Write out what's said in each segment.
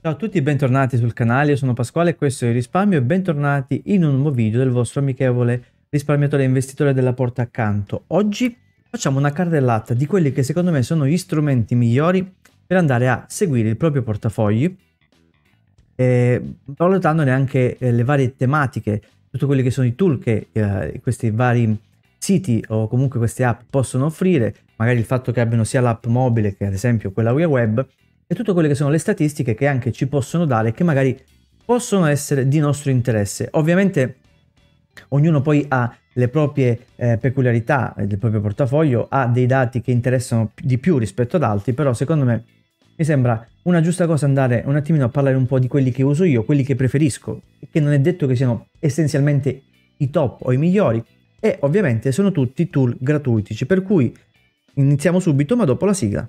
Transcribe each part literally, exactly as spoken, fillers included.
Ciao a tutti e bentornati sul canale, io sono Pasquale e questo è il Risparmio e bentornati in un nuovo video del vostro amichevole risparmiatore e investitore della porta accanto. Oggi facciamo una carrellata di quelli che secondo me sono gli strumenti migliori per andare a seguire il proprio portafogli, eh, valutandone anche eh, le varie tematiche, tutti quelli che sono i tool che eh, questi vari siti o comunque queste app possono offrire, magari il fatto che abbiano sia l'app mobile che ad esempio quella via web, e tutte quelle che sono le statistiche che anche ci possono dare, che magari possono essere di nostro interesse. Ovviamente ognuno poi ha le proprie eh, peculiarità del proprio portafoglio, ha dei dati che interessano di più rispetto ad altri, però secondo me mi sembra una giusta cosa andare un attimino a parlare un po' di quelli che uso io, quelli che preferisco, che non è detto che siano essenzialmente i top o i migliori, e ovviamente sono tutti tool gratuitici, per cui iniziamo subito ma dopo la sigla.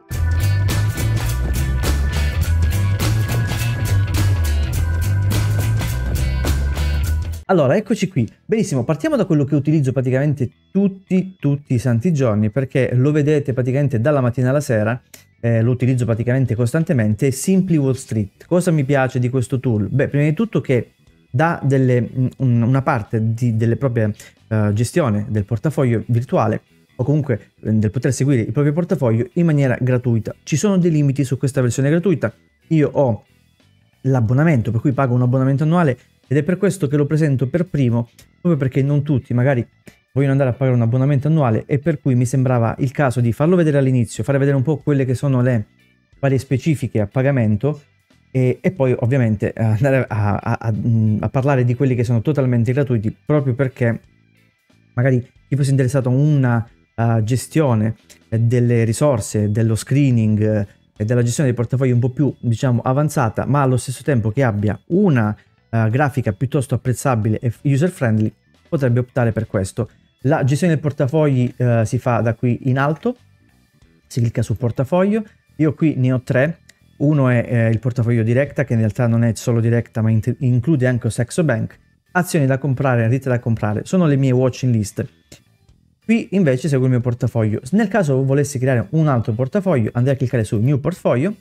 Allora, eccoci qui. Benissimo, partiamo da quello che utilizzo praticamente tutti, tutti i santi giorni, perché lo vedete praticamente dalla mattina alla sera, eh, lo utilizzo praticamente costantemente, è Simply Wall Street. Cosa mi piace di questo tool? Beh, prima di tutto che dà delle, un, una parte di, delle proprie uh, gestione del portafoglio virtuale, o comunque eh, del poter seguire il proprio portafoglio in maniera gratuita. Ci sono dei limiti su questa versione gratuita. Io ho l'abbonamento, per cui pago un abbonamento annuale, ed è per questo che lo presento per primo, proprio perché non tutti magari vogliono andare a pagare un abbonamento annuale, e per cui mi sembrava il caso di farlo vedere all'inizio, fare vedere un po' quelle che sono le varie specifiche a pagamento e, e poi ovviamente andare a, a, a, a parlare di quelli che sono totalmente gratuiti, proprio perché magari chi fosse interessato a una uh, gestione delle risorse, dello screening uh, e della gestione dei portafogli un po' più, diciamo, avanzata, ma allo stesso tempo che abbia una Uh, grafica piuttosto apprezzabile e user friendly, potrebbe optare per questo. La gestione del portafogli uh, si fa da qui in alto, si clicca su portafoglio. Io qui ne ho tre. Uno è eh, il portafoglio Directa, che in realtà non è solo Directa ma include anche Saxo Bank. Azioni da comprare, rete da comprare, sono le mie watching list. Qui invece seguo il mio portafoglio. Nel caso volessi creare un altro portafoglio, andrei a cliccare su New Portfolio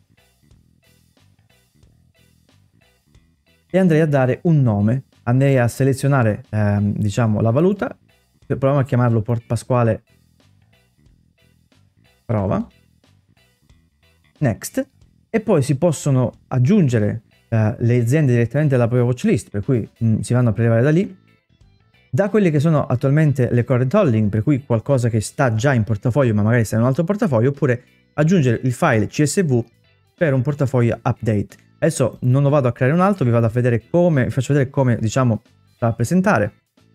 e andrei a dare un nome, andrei a selezionare ehm, diciamo la valuta, proviamo a chiamarlo Port Pasquale, prova, next, e poi si possono aggiungere eh, le aziende direttamente alla propria watchlist, per cui mh, si vanno a prelevare da lì, da quelle che sono attualmente le current holding, per cui qualcosa che sta già in portafoglio ma magari sta in un altro portafoglio, oppure aggiungere il file C S V per un portafoglio update. Adesso non lo vado a creare un altro, vi vado a vedere come, vi faccio vedere come, diciamo, rappresentare.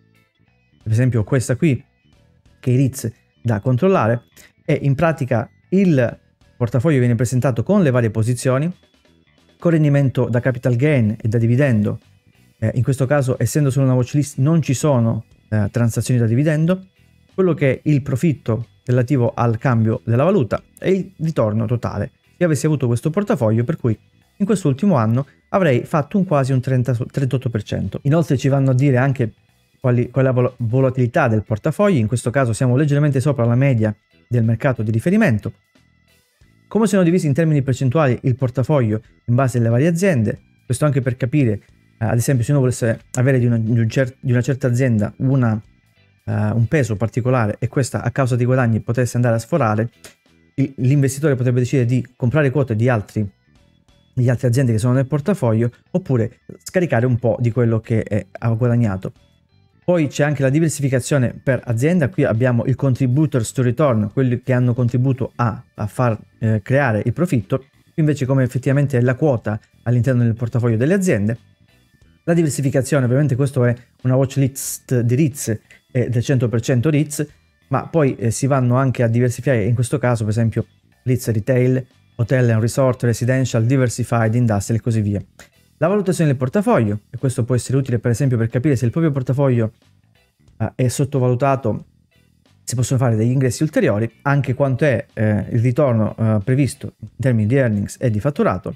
Per esempio questa qui, che è i R I Z da controllare, e in pratica il portafoglio viene presentato con le varie posizioni, con rendimento da capital gain e da dividendo. Eh, in questo caso, essendo solo una watchlist, non ci sono eh, transazioni da dividendo, quello che è il profitto relativo al cambio della valuta e il ritorno totale. Se avessi avuto questo portafoglio, per cui in quest'ultimo anno avrei fatto un quasi un trenta, trentotto per cento. Inoltre ci vanno a dire anche quali, qual è la vol volatilità del portafoglio, in questo caso siamo leggermente sopra la media del mercato di riferimento. Come sono divisi in termini percentuali il portafoglio in base alle varie aziende, questo anche per capire, eh, ad esempio, se uno volesse avere di una, di un cer di una certa azienda una, uh, un peso particolare e questa a causa dei guadagni potesse andare a sforare, l'investitore potrebbe decidere di comprare quote di altri di altre aziende che sono nel portafoglio, oppure scaricare un po' di quello che è, ha guadagnato. Poi c'è anche la diversificazione per azienda. Qui abbiamo il contributors to return, quelli che hanno contribuito a, a far eh, creare il profitto, invece come effettivamente è la quota all'interno del portafoglio delle aziende. La diversificazione, ovviamente questo è una watchlist di R I Z e del cento per cento R I Z, ma poi eh, si vanno anche a diversificare, in questo caso per esempio R I Z Retail, Hotel and Resort, Residential, Diversified, Industrial e così via. La valutazione del portafoglio, e questo può essere utile per esempio per capire se il proprio portafoglio uh, è sottovalutato, si possono fare degli ingressi ulteriori, anche quanto è eh, il ritorno uh, previsto in termini di earnings e di fatturato,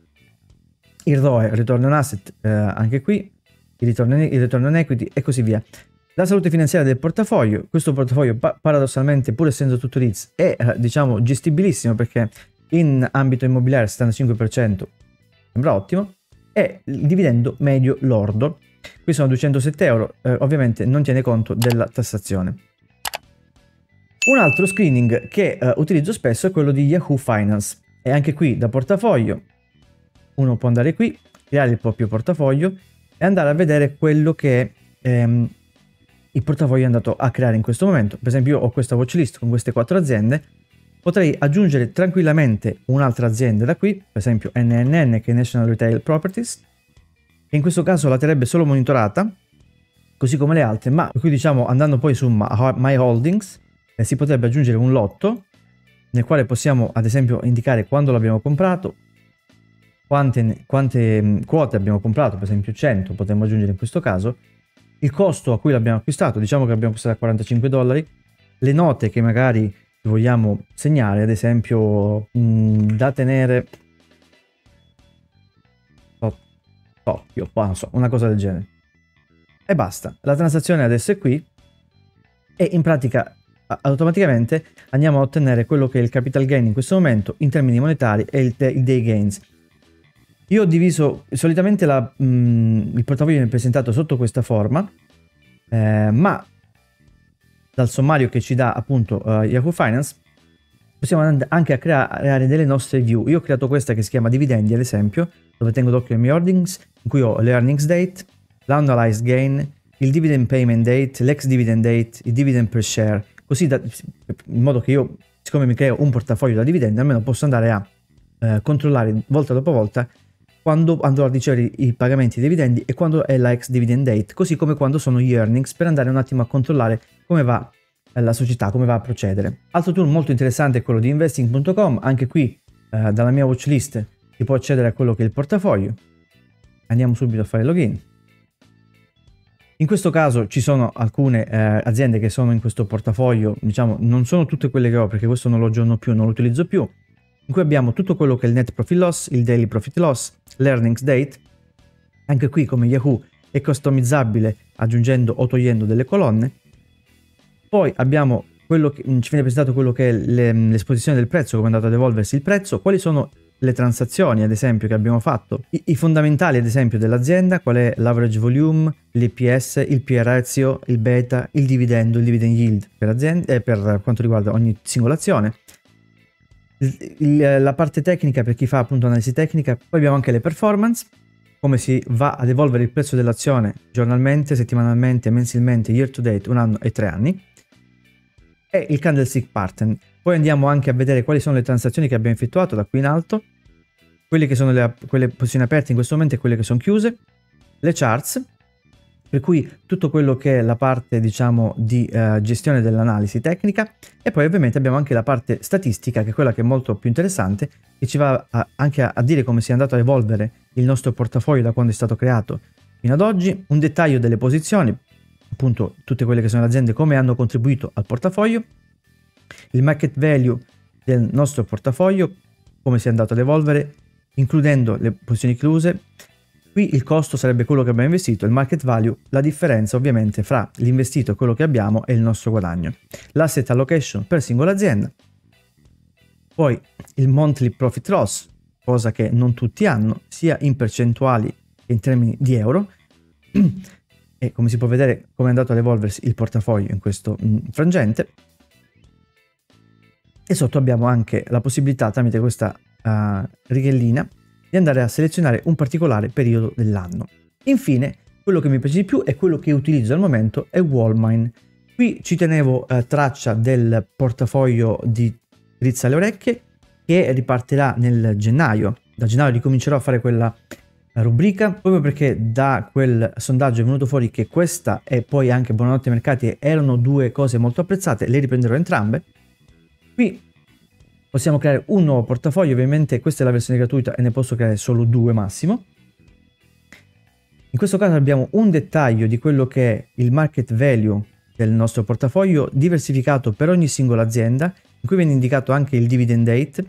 il R O E, Return on Asset, eh, anche qui, il ritorno, il ritorno on equity e così via. La salute finanziaria del portafoglio, questo portafoglio paradossalmente, pur essendo tutto R I Z, è eh, diciamo gestibilissimo, perché in ambito immobiliare settantacinque per cento sembra ottimo, e il dividendo medio lordo. Qui sono duecentosette euro, eh, ovviamente non tiene conto della tassazione. Un altro screening che eh, utilizzo spesso è quello di Yahoo Finance, e anche qui da portafoglio uno può andare qui, creare il proprio portafoglio e andare a vedere quello che ehm, il portafoglio è andato a creare in questo momento. Per esempio io ho questa watchlist con queste quattro aziende, potrei aggiungere tranquillamente un'altra azienda da qui, per esempio N N N, che è National Retail Properties, che in questo caso la terrebbe solo monitorata, così come le altre, ma qui diciamo andando poi su My Holdings eh, si potrebbe aggiungere un lotto nel quale possiamo ad esempio indicare quando l'abbiamo comprato, quante, quante mh, quote abbiamo comprato, per esempio cento potremmo aggiungere in questo caso, il costo a cui l'abbiamo acquistato, diciamo che l'abbiamo acquistato a quarantacinque dollari, le note che magari vogliamo segnare, ad esempio mh, da tenere Tokyo, non so, una cosa del genere. E basta, la transazione adesso è qui e in pratica automaticamente andiamo a ottenere quello che è il capital gain in questo momento in termini monetari e il, il day gains. Io ho diviso, solitamente la, mh, il portafoglio viene presentato sotto questa forma, eh, ma dal sommario che ci dà appunto uh, Yahoo Finance possiamo anche a creare delle nostre view. Io ho creato questa che si chiama dividendi, ad esempio, dove tengo d'occhio le mie holdings, in cui ho l'earnings date, l'annualized gain, il dividend payment date, l'ex dividend date, il dividend per share, così da, in modo che io, siccome mi creo un portafoglio da dividendi, almeno posso andare a eh, controllare volta dopo volta quando andrò a ricevere i pagamenti dei dividendi e quando è la ex dividend date, così come quando sono gli earnings, per andare un attimo a controllare come va la società, come va a procedere. Altro tool molto interessante è quello di investing punto com, anche qui eh, dalla mia watchlist si può accedere a quello che è il portafoglio. Andiamo subito a fare login. In questo caso ci sono alcune eh, aziende che sono in questo portafoglio, diciamo non sono tutte quelle che ho perché questo non lo aggiorno più, non lo utilizzo più, in cui abbiamo tutto quello che è il net profit loss, il daily profit loss, l'earnings date. Anche qui come Yahoo è customizzabile aggiungendo o togliendo delle colonne. Poi abbiamo quello che ci viene presentato, quello che è l'esposizione del prezzo, come è andato ad evolversi il prezzo, quali sono le transazioni ad esempio che abbiamo fatto, I, i fondamentali ad esempio dell'azienda, qual è l'average volume, l'E P S, il P E ratio, il beta, il dividendo, il dividend yield per, azienda, eh, per quanto riguarda ogni singola azione, il, il, la parte tecnica per chi fa appunto analisi tecnica. Poi abbiamo anche le performance, come si va ad evolvere il prezzo dell'azione giornalmente, settimanalmente, mensilmente, year to date, un anno e tre anni, e il candlestick pattern. Poi andiamo anche a vedere quali sono le transazioni che abbiamo effettuato da qui in alto, quelle che sono le, quelle posizioni aperte in questo momento e quelle che sono chiuse, le charts, per cui tutto quello che è la parte diciamo di uh, gestione dell'analisi tecnica, e poi ovviamente abbiamo anche la parte statistica, che è quella che è molto più interessante, che ci va a, anche a, a dire come si è andato a evolvere il nostro portafoglio da quando è stato creato fino ad oggi, un dettaglio delle posizioni, appunto tutte quelle che sono le aziende, come hanno contribuito al portafoglio, il market value del nostro portafoglio, come si è andato ad evolvere, includendo le posizioni chiuse. Qui il costo sarebbe quello che abbiamo investito, il market value, la differenza ovviamente fra l'investito e quello che abbiamo e il nostro guadagno. L'asset allocation per singola azienda, poi il monthly profit loss, cosa che non tutti hanno, sia in percentuali che in termini di euro, e come si può vedere come è andato ad evolversi il portafoglio in questo mh, frangente. E sotto abbiamo anche la possibilità, tramite questa uh, righellina, di andare a selezionare un particolare periodo dell'anno. Infine, quello che mi piace di più e quello che utilizzo al momento è Wallmine. Qui ci tenevo uh, traccia del portafoglio di Drizza alle orecchie, che ripartirà nel gennaio. Da gennaio ricomincerò a fare quella rubrica, proprio perché da quel sondaggio è venuto fuori che questa e poi anche Buonanotte Mercati erano due cose molto apprezzate, le riprenderò entrambe. Qui possiamo creare un nuovo portafoglio, ovviamente questa è la versione gratuita e ne posso creare solo due massimo. In questo caso abbiamo un dettaglio di quello che è il market value del nostro portafoglio diversificato per ogni singola azienda, in cui viene indicato anche il dividend date,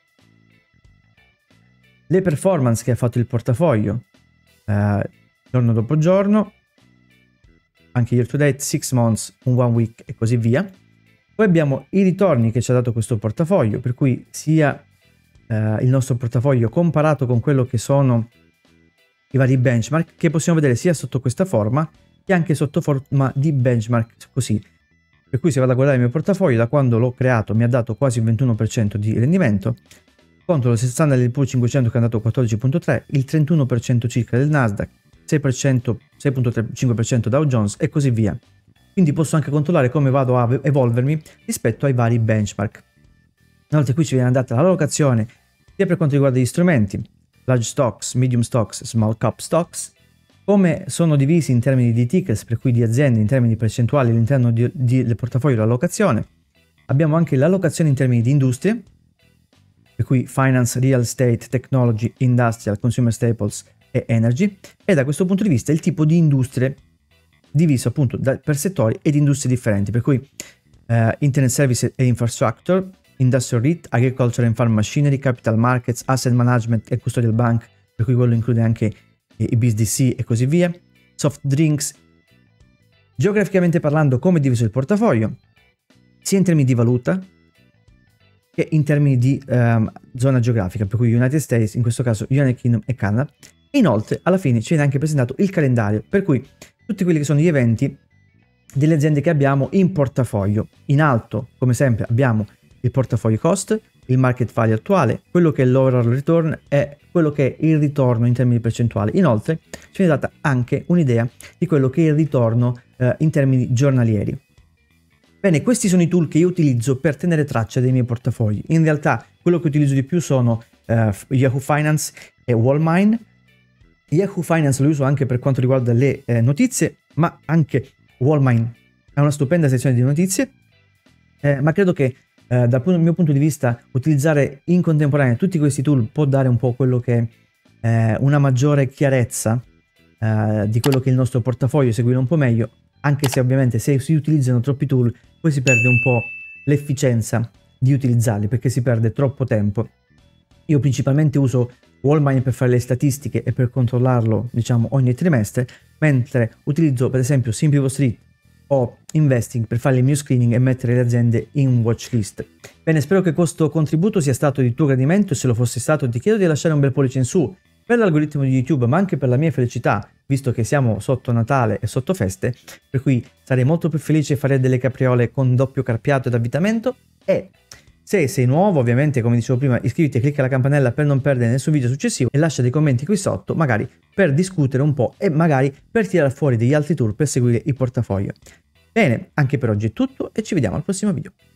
le performance che ha fatto il portafoglio eh, giorno dopo giorno, anche year to date, six months, un one week e così via. Poi abbiamo i ritorni che ci ha dato questo portafoglio, per cui sia eh, il nostro portafoglio comparato con quello che sono i vari benchmark, che possiamo vedere sia sotto questa forma che anche sotto forma di benchmark così. Per cui se vado a guardare il mio portafoglio, da quando l'ho creato mi ha dato quasi il ventuno per cento di rendimento, contro lo Standard and Poor's cinquecento che è andato quattordici virgola tre, il trentuno per cento circa del Nasdaq, sei per cento, sei virgola trentacinque per cento Dow Jones e così via. Quindi posso anche controllare come vado a evolvermi rispetto ai vari benchmark. Inoltre qui ci viene data l'allocazione sia per quanto riguarda gli strumenti, large stocks, medium stocks, small cap stocks, come sono divisi in termini di tickets, per cui di aziende in termini percentuali all'interno di, di, del portafoglio dell'allocazione. Abbiamo anche l'allocazione in termini di industrie, per cui finance, real estate, technology, industrial, consumer staples e energy, e da questo punto di vista il tipo di industrie diviso appunto da, per settori ed industrie differenti, per cui uh, internet service e infrastructure, industrial R E I T, agriculture and farm machinery, capital markets, asset management e custodial bank, per cui quello include anche i B S D C e così via, soft drinks. Geograficamente parlando, come è diviso il portafoglio, sia in termini di valuta che in termini di um, zona geografica, per cui United States, in questo caso United Kingdom e Canada. Inoltre alla fine ci viene anche presentato il calendario, per cui tutti quelli che sono gli eventi delle aziende che abbiamo in portafoglio. In alto, come sempre, abbiamo il portafoglio cost, il market value attuale, quello che è l'overall return e quello che è il ritorno in termini percentuali. Inoltre ci viene data anche un'idea di quello che è il ritorno eh, in termini giornalieri. Bene, questi sono i tool che io utilizzo per tenere traccia dei miei portafogli. In realtà quello che utilizzo di più sono eh, Yahoo Finance e Wallmine. Yahoo Finance lo uso anche per quanto riguarda le eh, notizie, ma anche Wallmine ha una stupenda sezione di notizie, eh, ma credo che eh, dal mio punto di vista utilizzare in contemporanea tutti questi tool può dare un po' quello che è eh, una maggiore chiarezza eh, di quello che è il nostro portafoglio, seguire un po' meglio, anche se ovviamente se si utilizzano troppi tool poi si perde un po' l'efficienza di utilizzarli, perché si perde troppo tempo. Io principalmente uso Wallmine per fare le statistiche e per controllarlo, diciamo, ogni trimestre, mentre utilizzo per esempio Simple Wall Street o Investing per fare il mio screening e mettere le aziende in watch list. Bene, spero che questo contributo sia stato di tuo gradimento, e se lo fosse stato ti chiedo di lasciare un bel pollice in su per l'algoritmo di YouTube, ma anche per la mia felicità, visto che siamo sotto Natale e sotto feste, per cui sarei molto più felice di fare delle capriole con doppio carpiato ed avvitamento. E se sei nuovo, ovviamente, come dicevo prima, iscriviti e clicca la campanella per non perdere nessun video successivo e lascia dei commenti qui sotto, magari per discutere un po' e magari per tirare fuori degli altri tool per seguire il portafoglio. Bene, anche per oggi è tutto e ci vediamo al prossimo video.